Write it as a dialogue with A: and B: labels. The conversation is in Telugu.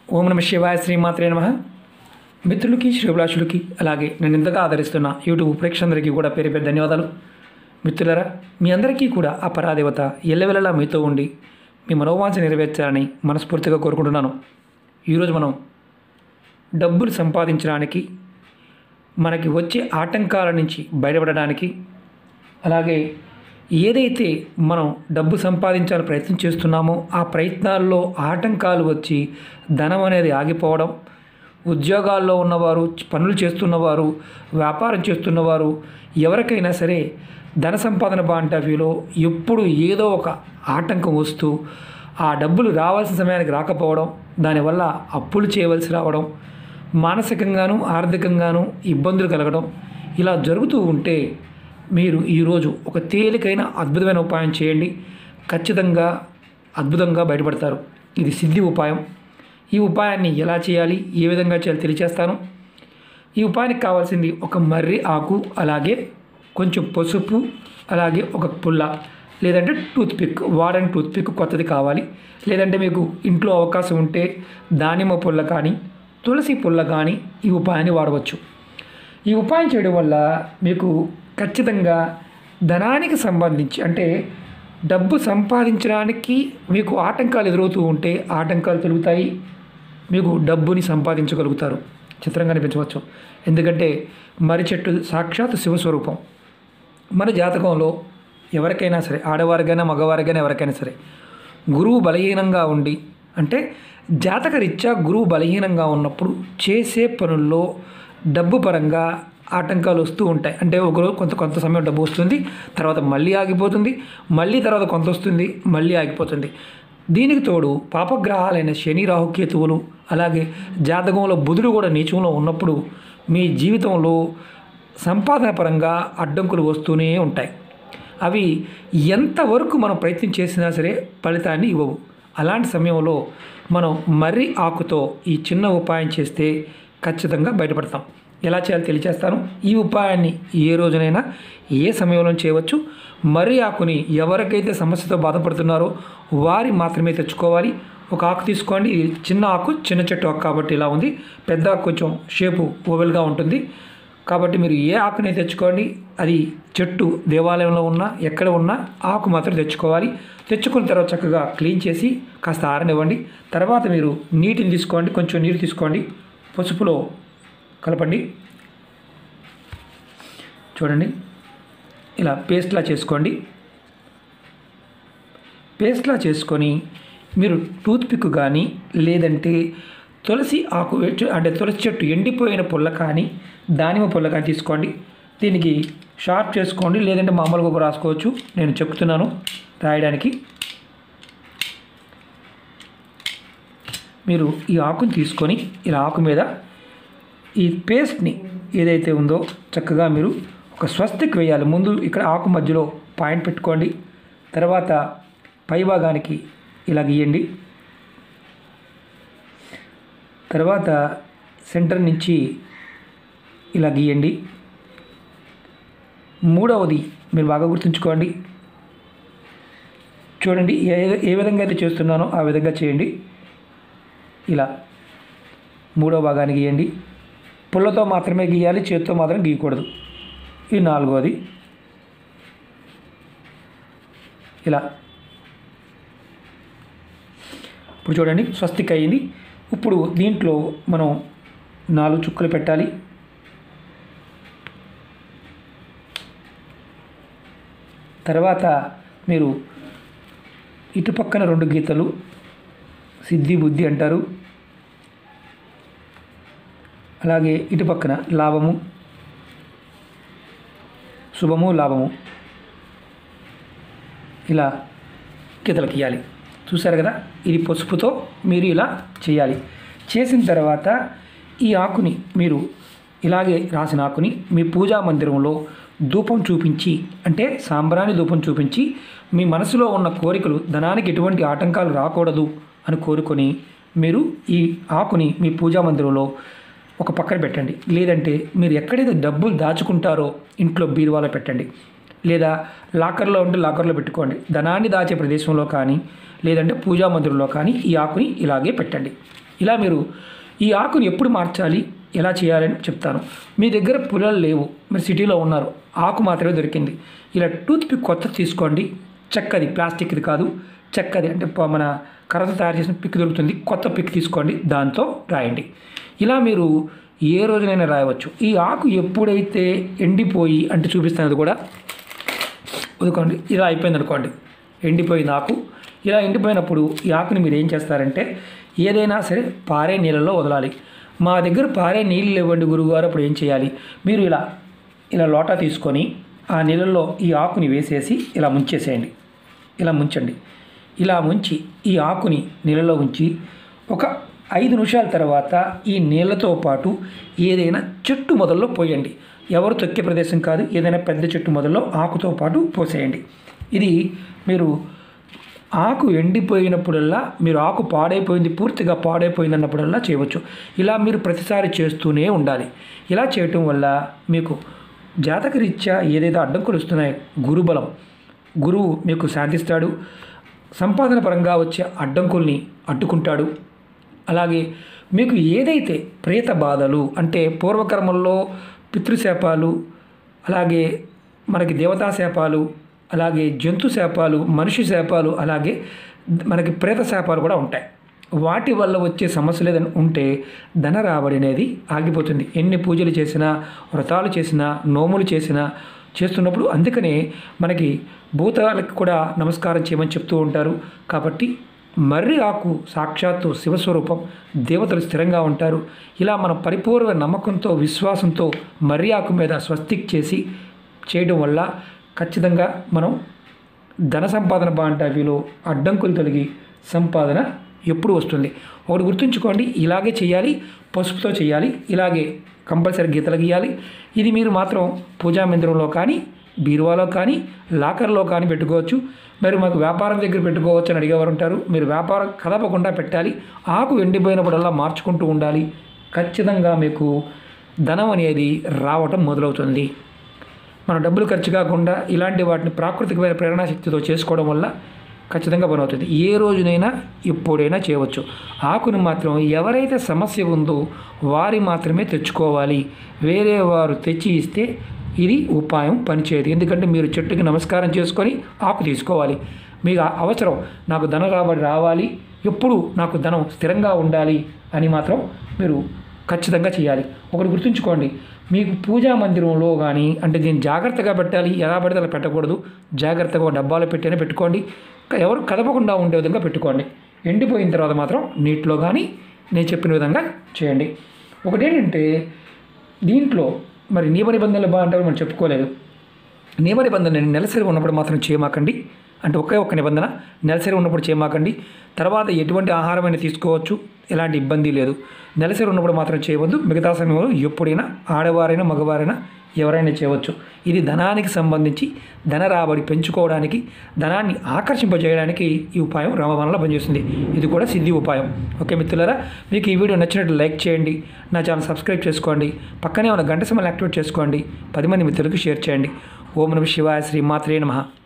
A: ఓం నమ శివాయ, శ్రీమాత్రే నమః. మిత్రులకి, శ్రీభిలాషులకి, అలాగే నేను ఇంతగా ఆదరిస్తున్న యూట్యూబ్ ప్రేక్షకులందరికీ కూడా పేరు పేరు ధన్యవాదాలు. మిత్రులారా, మీ అందరికీ కూడా ఆ పరాదేవత ఎల్లవెల్లలా మీతో ఉండి మీ మనోవాంఛ నెరవేర్చాలని మనస్ఫూర్తిగా కోరుకుంటున్నాను. ఈరోజు మనం డబ్బులు సంపాదించడానికి, మనకి వచ్చే ఆటంకాల నుంచి బయటపడడానికి, అలాగే ఏదైతే మనం డబ్బు సంపాదించాలని ప్రయత్నం చేస్తున్నామో ఆ ప్రయత్నాల్లో ఆటంకాలు వచ్చి ధనం అనేది ఆగిపోవడం, ఉద్యోగాల్లో ఉన్నవారు, పనులు చేస్తున్నవారు, వ్యాపారం చేస్తున్నవారు, ఎవరికైనా సరే ధన సంపాదన బాంటవ్యూలో ఎప్పుడు ఏదో ఒక ఆటంకం వస్తూ ఆ డబ్బులు రావాల్సిన సమయానికి రాకపోవడం, దానివల్ల అప్పులు చేయవలసి రావడం, మానసికంగాను ఆర్థికంగాను ఇబ్బందులు కలగడం, ఇలా జరుగుతూ ఉంటే మీరు ఈరోజు ఒక తేలికైన అద్భుతమైన ఉపాయం చేయండి. ఖచ్చితంగా అద్భుతంగా బయటపడతారు. ఇది సిద్ధి ఉపాయం. ఈ ఉపాయాన్ని ఎలా చేయాలి, ఏ విధంగా చేయాలి తెలియచేస్తాను. ఈ ఉపాయానికి కావాల్సింది ఒక మర్రి ఆకు, అలాగే కొంచెం పసుపు, అలాగే ఒక పుల్ల, లేదంటే టూత్పిక్, వాడని టూత్పిక్ కొత్తది కావాలి. లేదంటే మీకు ఇంట్లో అవకాశం ఉంటే దానిమ్మ పుల్ల కానీ తులసి పుల్ల కానీ ఈ ఉపాయాన్ని వాడవచ్చు. ఈ ఉపాయం చేయడం వల్ల మీకు ఖచ్చితంగా ధనానికి సంబంధించి, అంటే డబ్బు సంపాదించడానికి మీకు ఆటంకాలు ఎదురవుతూ ఉంటే ఆటంకాలు తొలుగుతాయి. మీకు డబ్బుని సంపాదించగలుగుతారు. చిత్రంగా అనిపించవచ్చు. ఎందుకంటే మర్రి చెట్టు సాక్షాత్ శివస్వరూపం. మన జాతకంలో ఎవరికైనా సరే, ఆడవారికైనా మగవారికైనా ఎవరికైనా సరే, గురువు బలహీనంగా ఉండి, అంటే జాతక రీత్యా గురువు బలహీనంగా ఉన్నప్పుడు చేసే పనుల్లో డబ్బు పరంగా ఆటంకాలు వస్తూ ఉంటాయి. అంటే ఒకరోజు కొంత సమయం డబ్బు వస్తుంది, తర్వాత మళ్ళీ ఆగిపోతుంది, మళ్ళీ తర్వాత కొంత వస్తుంది, మళ్ళీ ఆగిపోతుంది. దీనికి తోడు పాపగ్రహాలైన శని, రాహుకేతువులు, అలాగే జాతకంలో బుధుడు కూడా నీచంలో ఉన్నప్పుడు మీ జీవితంలో సంపాదన పరంగా అడ్డంకులు వస్తూనే ఉంటాయి. అవి ఎంతవరకు మనం ప్రయత్నం చేసినా సరే ఫలితాన్ని ఇవ్వవు. అలాంటి సమయంలో మనం మర్రి ఆకుతో ఈ చిన్న ఉపాయం చేస్తే ఖచ్చితంగా బయటపడతాం. ఎలా చేయాలో తెలియచేస్తాను. ఈ ఉపాయాన్ని ఏ రోజునైనా ఏ సమయంలో చేయవచ్చు. మర్రి ఆకుని ఎవరికైతే సమస్యతో బాధపడుతున్నారో వారి మాత్రమే తెచ్చుకోవాలి. ఒక ఆకు తీసుకోండి. ఇది చిన్న ఆకు, చిన్న చెట్టు ఆకు కాబట్టి ఇలా ఉంది. పెద్ద ఆకు కొంచెం షేపు ఓవెల్గా ఉంటుంది కాబట్టి మీరు ఏ ఆకుని తెచ్చుకోండి. అది చెట్టు దేవాలయంలో ఉన్నా ఎక్కడ ఉన్నా ఆకు మాత్రం తెచ్చుకోవాలి. తెచ్చుకున్న తర్వాత చక్కగా క్లీన్ చేసి కాస్త ఆరనివ్వండి. తర్వాత మీరు నీటిని తీసుకోండి, కొంచెం నీరు తీసుకోండి, పసుపులో కలపండి. చూడండి, ఇలా పేస్ట్లా చేసుకోండి. పేస్ట్లా చేసుకొని మీరు టూత్పిక్ కానీ, లేదంటే తులసి ఆకు, అంటే తులసి చెట్టు ఎండిపోయిన పుల్ల కానీ దానిమ్మ పుల్ల కానీ తీసుకోండి. దీనికి షార్ప్ చేసుకోండి, లేదంటే మామూలుగా కూడా రాసుకోవచ్చు. నేను చెప్తున్నాను రాయడానికి. మీరు ఈ ఆకుని తీసుకొని ఇలా ఆకు మీద ఈ పేస్ట్ని ఏదైతే ఉందో చక్కగా మీరు ఒక స్వస్తిక్ వేయాలి. ముందు ఇక్కడ ఆకు మధ్యలో పాయింట్ పెట్టుకోండి. తర్వాత పై భాగానికి ఇలా గీయండి. తర్వాత సెంటర్ నుంచి ఇలా గీయండి. మూడవది మీరు బాగా గుర్తుంచుకోండి. చూడండి, ఏ విధంగా అయితే చేస్తున్నానో ఆ విధంగా చేయండి. ఇలా మూడవ భాగాన్ని గీయండి. పుల్లతో మాత్రమే గీయాలి, చేతితో మాత్రం గీయకూడదు. ఈ నాలుగోది ఇలా. ఇప్పుడు చూడండి, స్వస్తిక్ అయ్యింది. ఇప్పుడు దీంట్లో మనం 4 చుక్కలు పెట్టాలి. తర్వాత మీరు ఇటుపక్కన 2 గీతలు సిద్ధి బుద్ధి అంటారు. అలాగే ఇటు పక్కన లాభము, శుభము, లాభము, ఇలా గీతలు గీయాలి. చూసారు కదా, ఇది పసుపుతో మీరు ఇలా చేయాలి. చేసిన తర్వాత ఈ ఆకుని మీరు ఇలాగే రాసిన ఆకుని మీ పూజా మందిరంలో ధూపం చూపించి, అంటే సాంబ్రాణి ధూపం చూపించి, మీ మనసులో ఉన్న కోరికలు, ధనానికి ఎటువంటి ఆటంకాలు రాకూడదు అని కోరుకొని మీరు ఈ ఆకుని మీ పూజా మందిరంలో ఒక పక్కన పెట్టండి. లేదంటే మీరు ఎక్కడైతే డబ్బులు దాచుకుంటారో ఇంట్లో బీరువాలో పెట్టండి. లేదా లాకర్లో ఉంటే లాకర్లో పెట్టుకోండి. ధనాన్ని దాచే ప్రదేశంలో కానీ లేదంటే పూజా మందిరంలో కానీ ఈ ఆకుని ఇలాగే పెట్టండి. ఇలా మీరు ఈ ఆకుని ఎప్పుడు మార్చాలి, ఎలా చేయాలని చెప్తాను. మీ దగ్గర పుల్లలు లేవు, మీరు సిటీలో ఉన్నారు, ఆకు మాత్రమే దొరికింది. ఇలా టూత్ పిక్ కొత్తది తీసుకోండి. చెక్కది, ప్లాస్టిక్ది కాదు, చెక్కది అంటే మన కర్రతో తయారు చేసిన పిక్ దొరుకుతుంది. కొత్త పిక్ తీసుకోండి, దాంతో రాయండి. ఇలా మీరు ఏ రోజునైనా రాయవచ్చు. ఈ ఆకు ఎప్పుడైతే ఎండిపోయి అంటే చూపిస్తాను, అది కూడా వదుకోండి. ఇలా అయిపోయింది అనుకోండి, ఎండిపోయింది ఆకు. ఇలా ఎండిపోయినప్పుడు ఈ ఆకుని మీరు ఏం చేస్తారంటే ఏదైనా సరే పారే నీళ్ళలో వదలాలి. మా దగ్గర పారే నీళ్ళు ఇవ్వండి గురువుగారు, అప్పుడు ఏం చేయాలి? మీరు ఇలా లోటా తీసుకొని ఆ నీళ్ళల్లో ఈ ఆకుని వేసేసి ఇలా ముంచేసేయండి. ఇలా ముంచండి. ఇలా ముంచి ఈ ఆకుని నీళ్ళలో ఉంచి ఒక 5 నిమిషాల తర్వాత ఈ నీళ్ళతో పాటు ఏదైనా చెట్టు మొదల్లో పోయండి. ఎవరు తొక్కే ప్రదేశం కాదు, ఏదైనా పెద్ద చెట్టు మొదల్లో ఆకుతో పాటు పోసేయండి. ఇది మీరు ఆకు ఎండిపోయినప్పుడల్లా, మీరు ఆకు పాడైపోయింది, పూర్తిగా పాడైపోయింది అన్నప్పుడల్లా చేయవచ్చు. ఇలా మీరు ప్రతిసారి చేస్తూనే ఉండాలి. ఇలా చేయటం వల్ల మీకు జాతకరీత్యా ఏదైతే అడ్డంకులు వస్తున్నాయో గురుబలం, గురువు మీకు శాంతిస్తాడు. సంపాదన పరంగా వచ్చే అడ్డంకుల్ని అడ్డుకుంటాడు. అలాగే మీకు ఏదైతే ప్రేత బాధలు అంటే పూర్వకర్మల్లో పితృశాపాలు, అలాగే మనకి దేవతా శాపాలు, అలాగే జంతు శాపాలు, మనిషి శాపాలు, అలాగే మనకి ప్రేత శాపాలు కూడా ఉంటాయి. వాటి వల్ల వచ్చే సమస్యలు ఏదైనా ఉంటే ధన రాబడి అనేది ఆగిపోతుంది. ఎన్ని పూజలు చేసినా, వ్రతాలు చేసినా, నోములు చేసినా చేస్తున్నప్పుడు అందుకనే మనకి భూతాలకు కూడా నమస్కారం చేయమని చెప్తూ ఉంటారు. కాబట్టి మర్రి ఆకు సాక్షాత్తు శివస్వరూపం, దేవతలు స్థిరంగా ఉంటారు. ఇలా మన పరిపూర్ణ నమ్మకంతో, విశ్వాసంతో మర్రి ఆకు మీద స్వస్తిక్ చేసి చేయడం వల్ల ఖచ్చితంగా మనం ధన సంపాదన బాంటవిలో అడ్డంకులు తొలగి సంపాదన ఎప్పుడు వస్తుంది. ఒకటి గుర్తుంచుకోండి, ఇలాగే చేయాలి, పసుపుతో చేయాలి, ఇలాగే కంపల్సరీ గీతలు గీయాలి. ఇది మీరు మాత్రం పూజా మందిరంలో కానీ, బీరువాలో కానీ, లాకర్లో కానీ పెట్టుకోవచ్చు. మరి మాకు వ్యాపారం దగ్గర పెట్టుకోవచ్చు అని అడిగేవారు ఉంటారు. మీరు వ్యాపారం కదపకుండా పెట్టాలి. ఆకు ఎండిపోయినప్పుడల్లా మార్చుకుంటూ ఉండాలి. ఖచ్చితంగా మీకు ధనం అనేది రావటం మొదలవుతుంది. మన డబ్బులు ఖర్చు కాకుండా ఇలాంటి వాటిని ప్రాకృతికమైన ప్రేరణా శక్తితో చేసుకోవడం వల్ల ఖచ్చితంగా పని అవుతుంది. ఏ రోజునైనా ఎప్పుడైనా చేయవచ్చు. ఆకును మాత్రం ఎవరైతే సమస్య ఉందో వారి మాత్రమే తెచ్చుకోవాలి. వేరే వారు తెచ్చి ఇస్తే ఇది ఉపాయం పనిచేయదు. ఎందుకంటే మీరు చెట్టుకి నమస్కారం చేసుకొని ఆకు తీసుకోవాలి. మీకు అవసరం, నాకు ధన రాబడి రావాలి, ఎప్పుడు నాకు ధనం స్థిరంగా ఉండాలి అని మాత్రం మీరు ఖచ్చితంగా చేయాలి. ఒకటి గుర్తుంచుకోండి, మీకు పూజా మందిరంలో కానీ అంటే దీన్ని జాగ్రత్తగా పెట్టాలి. ఎలా పడితే అలా పెట్టకూడదు. జాగ్రత్తగా డబ్బాలో పెట్టినే పెట్టుకోండి. ఎవరు కదపకుండా ఉండే విధంగా పెట్టుకోండి. ఎండిపోయిన తర్వాత మాత్రం నీటిలో కానీ నేను చెప్పిన విధంగా చేయండి. ఒకటేంటంటే దీంట్లో మరి నియమ నిబంధనలు బాగుంటాయో మనం చెప్పుకోలేదు. నియమ నిబంధన నెలసరి ఉన్నప్పుడు మాత్రం చేయమాకండి. అంటే ఒకే ఒక్క నిబంధన, నెలసరి ఉన్నప్పుడు చేయమాకండి. తర్వాత ఎటువంటి ఆహారమైనా తీసుకోవచ్చు, ఎలాంటి ఇబ్బంది లేదు. నెలసరి ఉన్నప్పుడు మాత్రం చేయవద్దు. మిగతా సమయంలో ఎప్పుడైనా ఆడవారైనా మగవారైనా ఎవరైనా చేయవచ్చు. ఇది ధనానికి సంబంధించి ధన రాబడి పెంచుకోవడానికి, ధనాన్ని ఆకర్షింపజేయడానికి ఈ ఉపాయం రామబాణంలో పనిచేస్తుంది. ఇది కూడా సిద్ధి ఉపాయం. ఓకే మిత్రులారా, మీకు ఈ వీడియో నచ్చినట్లు లైక్ చేయండి, నా ఛానల్ సబ్స్క్రైబ్ చేసుకోండి, పక్కనే ఉన్న గంట సింబల్ యాక్టివేట్ చేసుకోండి, 10 మంది మిత్రులకు షేర్ చేయండి. ఓం నమః శివాయ, శ్రీ మాత్రే నమః.